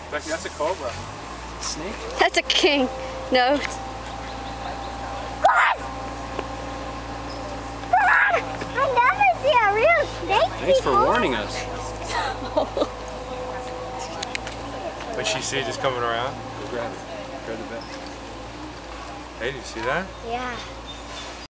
Becky, that's a cobra. Snake? That's a king. No. I never see a real snake Thanks for warning us. But she see just coming around? Go grab it. Grab the bit. Hey, did you see that? Yeah.